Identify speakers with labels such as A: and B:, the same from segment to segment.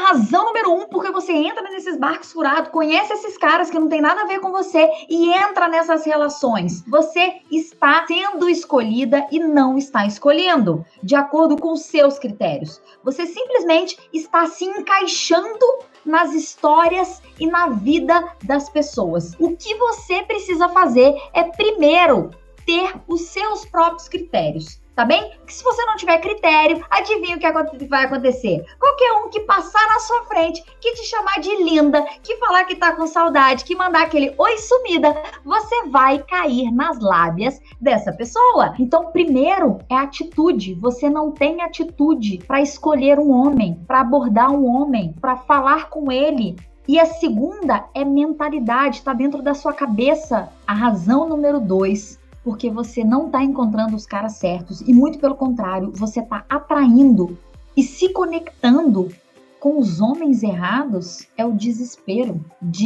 A: Razão número 1, porque você entra nesses barcos furados, conhece esses caras que não tem nada a ver com você e entra nessas relações. Você está sendo escolhida e não está escolhendo, de acordo com os seus critérios. Você simplesmente está se encaixando nas histórias e na vida das pessoas. O que você precisa fazer é, primeiro, ter os seus próprios critérios. Tá bem? Porque se você não tiver critério, adivinha o que vai acontecer? Qualquer um que passar na sua frente, que te chamar de linda, que falar que tá com saudade, que mandar aquele oi sumida, você vai cair nas lábias dessa pessoa. Então, primeiro é atitude. Você não tem atitude para escolher um homem, para abordar um homem, para falar com ele. E a segunda é mentalidade, tá dentro da sua cabeça. A razão número 2. Porque você não está encontrando os caras certos e, muito pelo contrário, você está atraindo e se conectando com os homens errados, é o desespero.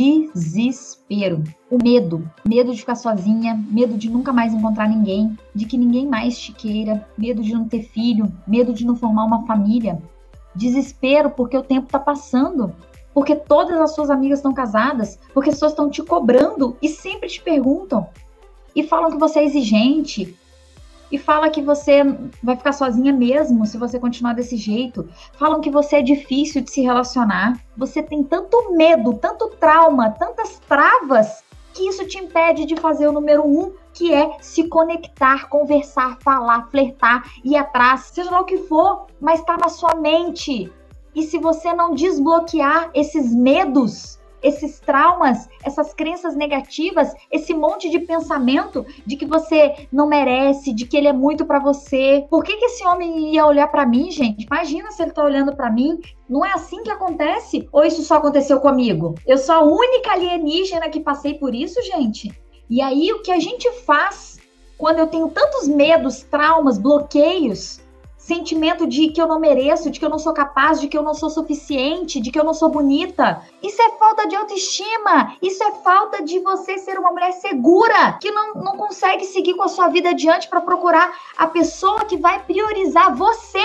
A: Desespero. O medo. Medo de ficar sozinha, medo de nunca mais encontrar ninguém, de que ninguém mais te queira, medo de não ter filho, medo de não formar uma família. Desespero porque o tempo está passando. Porque todas as suas amigas estão casadas, porque as pessoas estão te cobrando e sempre te perguntam. E falam que você é exigente. E falam que você vai ficar sozinha mesmo se você continuar desse jeito. Falam que você é difícil de se relacionar. Você tem tanto medo, tanto trauma, tantas travas, que isso te impede de fazer o número 1, que é se conectar, conversar, falar, flertar, ir atrás, seja lá o que for, mas está na sua mente. E se você não desbloquear esses medos, esses traumas, essas crenças negativas, esse monte de pensamento de que você não merece, de que ele é muito pra você. Por que esse homem ia olhar pra mim, gente? Imagina se ele tá olhando pra mim. Não é assim que acontece? Ou isso só aconteceu comigo? Eu sou a única alienígena que passei por isso, gente? E aí, o que a gente faz quando eu tenho tantos medos, traumas, bloqueios, sentimento de que eu não mereço, de que eu não sou capaz, de que eu não sou suficiente, de que eu não sou bonita. Isso é falta de autoestima. Isso é falta de você ser uma mulher segura, que não consegue seguir com a sua vida adiante para procurar a pessoa que vai priorizar você.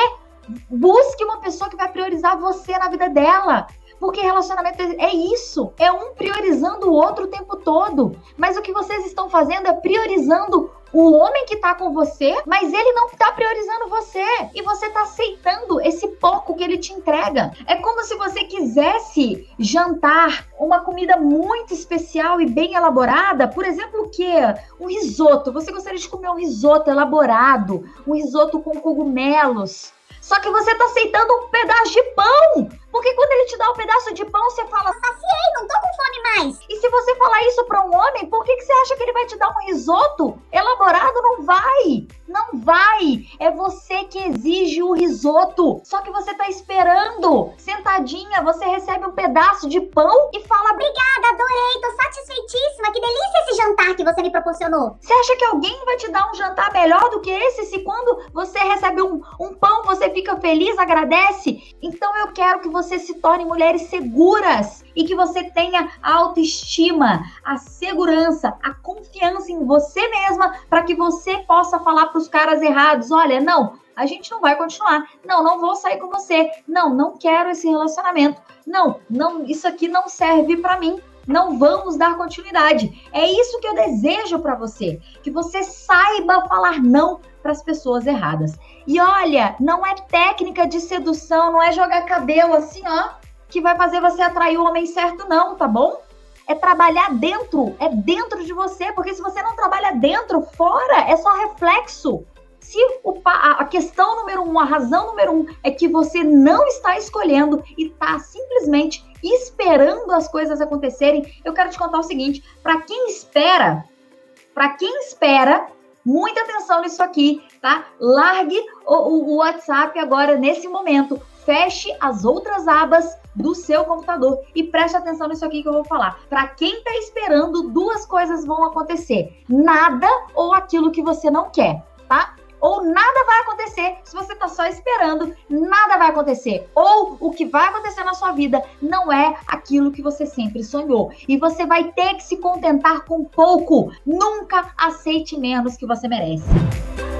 A: Busque uma pessoa que vai priorizar você na vida dela. Porque relacionamento é isso, é um priorizando o outro o tempo todo. Mas o que vocês estão fazendo é priorizando o homem que tá com você, mas ele não tá priorizando você. E você tá aceitando esse pouco que ele te entrega. É como se você quisesse jantar uma comida muito especial e bem elaborada. Por exemplo, o quê? Um risoto. Você gostaria de comer um risoto elaborado, um risoto com cogumelos. Só que você tá aceitando um pedaço de pão. Porque quando ele te dá um pedaço de pão, você fala, saciei, não tô com fome mais. E se você falar isso pra um homem, por que você acha que ele vai te dar um risoto elaborado? Não vai. Não vai. É você que exige o risoto. Só que você tá esperando. Sentadinha, você recebe um pedaço de pão e fala, obrigada, adorei, tô satisfeitíssima. Que delícia esse jantar que você me proporcionou. Você acha que alguém vai te dar um jantar melhor do que esse? Se quando você recebe um pão, você fica feliz, agradece? Então eu quero que você se torne mulheres seguras e que você tenha a autoestima, a segurança, a confiança em você mesma para que você possa falar para os caras errados, olha, não, a gente não vai continuar, não vou sair com você, não quero esse relacionamento, não, isso aqui não serve para mim. Não vamos dar continuidade. É isso que eu desejo para você, que você saiba falar não para as pessoas erradas. E olha, não é técnica de sedução, não é jogar cabelo assim, ó, que vai fazer você atrair o homem certo não, tá bom? É trabalhar dentro, é dentro de você, porque se você não trabalha dentro, fora, é só reflexo. Se a questão número 1, a razão número 1 é que você não está escolhendo e está simplesmente esperando as coisas acontecerem, eu quero te contar o seguinte, para quem espera, muita atenção nisso aqui, tá? Largue o WhatsApp agora, nesse momento, feche as outras abas do seu computador e preste atenção nisso aqui que eu vou falar. Para quem está esperando, 2 coisas vão acontecer, nada ou aquilo que você não quer, tá? Ou nada vai acontecer, se você tá só esperando, nada vai acontecer. Ou o que vai acontecer na sua vida não é aquilo que você sempre sonhou. E você vai ter que se contentar com pouco. Nunca aceite menos que você merece.